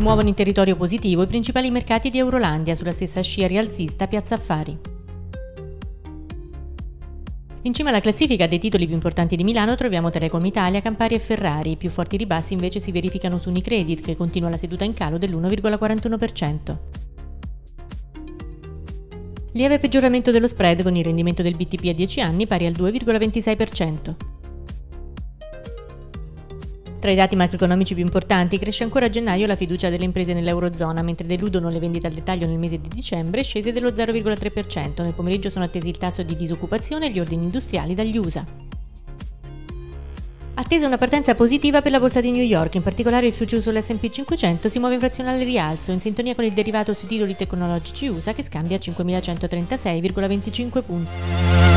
muovono in territorio positivo i principali mercati di Eurolandia, sulla stessa scia rialzista Piazza Affari. In cima alla classifica dei titoli più importanti di Milano troviamo Telecom Italia, Campari e Ferrari. I più forti ribassi invece si verificano su Unicredit, che continua la seduta in calo dell'1,41%. Lieve peggioramento dello spread con il rendimento del BTP a 10 anni pari al 2,26%. Tra i dati macroeconomici più importanti cresce ancora a gennaio la fiducia delle imprese nell'Eurozona, mentre deludono le vendite al dettaglio nel mese di dicembre, scese dello 0,3%. Nel pomeriggio sono attesi il tasso di disoccupazione e gli ordini industriali dagli USA. Attesa una partenza positiva per la borsa di New York, in particolare il future sull'S&P 500 si muove in frazionale rialzo, in sintonia con il derivato sui titoli tecnologici USA che scambia a 5.136,25 punti.